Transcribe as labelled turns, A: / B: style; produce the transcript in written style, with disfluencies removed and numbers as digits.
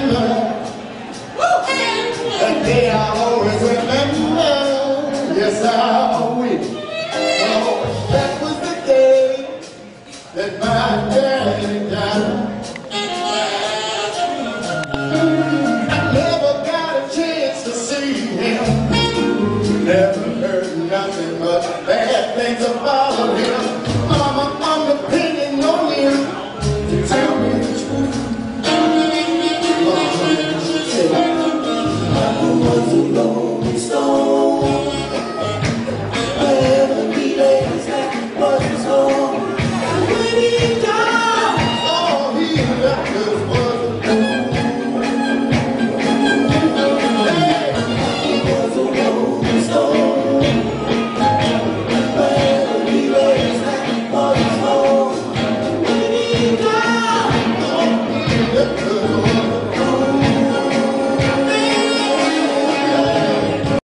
A: remember. That day I'll always remember. Yes, I will. Oh, that was the day that my daddy died. I never got a chance to see him. Never heard nothing but bad things about him. Mama, I'm depending on you to tell me the truth. Mama was a lonely stone. Wherever he lays, that was